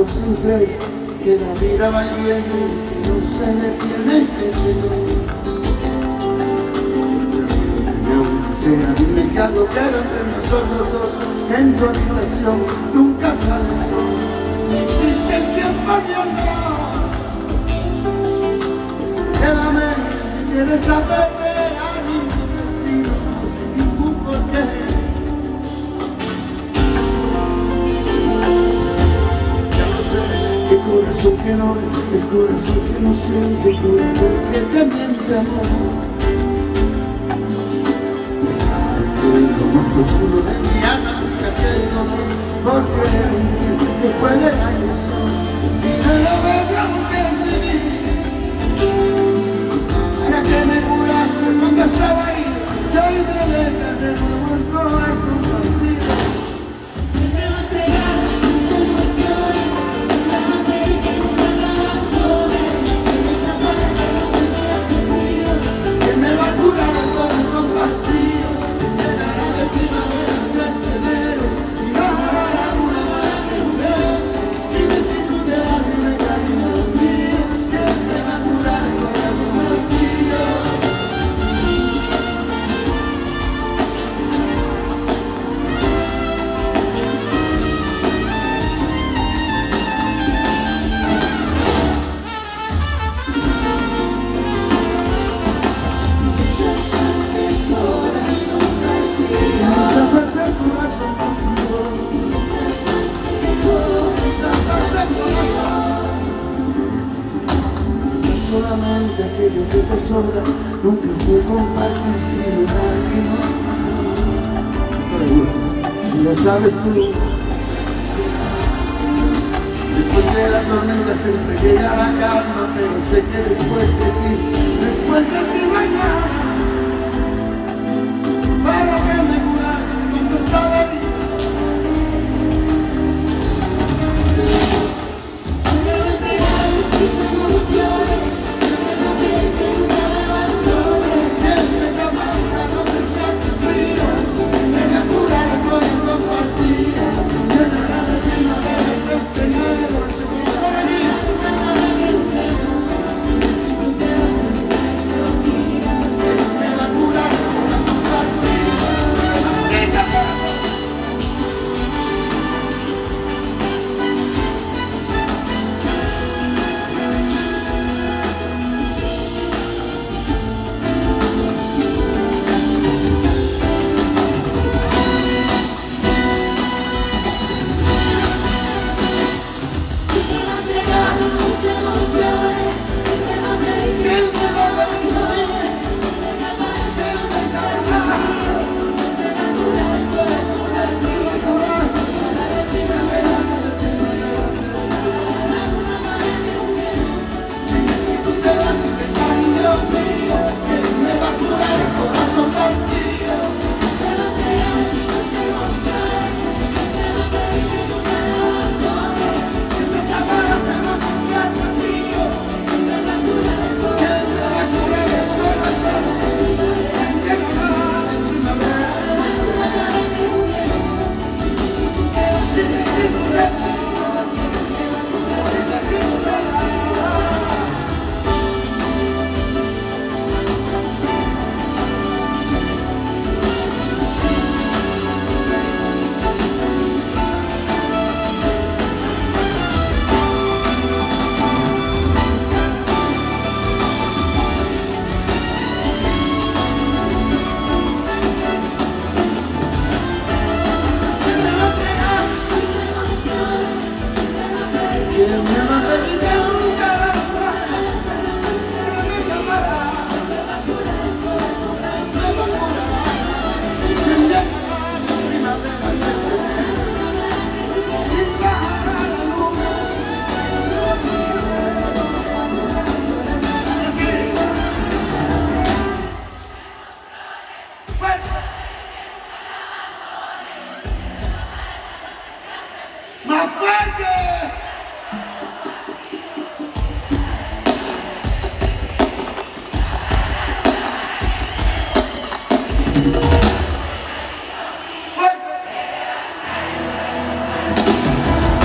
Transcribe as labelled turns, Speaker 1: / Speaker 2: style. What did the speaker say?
Speaker 1: sin tres, que la vida va yendo y no se detiene, que se aunque sea, dime que algo queda entre nosotros dos. En tu habitación nunca sale el sol, no existe el tiempo ni honor. Llévame si quieres saber a ningún destino, ningún porqué. Ya no sé qué corazón que no es, corazón que no siente, corazón que te miente, amor. Lo más profundo de mi alma sigue aquel dolor por creer en ti, que fue de la ilusión y de lo bello que es vivir. Ya que me curaste cuando estaba herido, soy de letra de nuevo el corazón partido.
Speaker 2: Me va a entregar tus emociones, me va a pedir que nunca me abandone, que me tapas de lo que se hace frío,
Speaker 1: Que me va a curar el corazón partido. Solamente aquello que te sobra nunca fue compartir sin lágrimas. Y lo sabes tú. Después de la tormenta siempre llega la calma, pero sé que después de ti no hay nada. Para que me curas cuando estaba herido.
Speaker 2: me va a entregar tus emociones.
Speaker 1: ¡Más fuerte!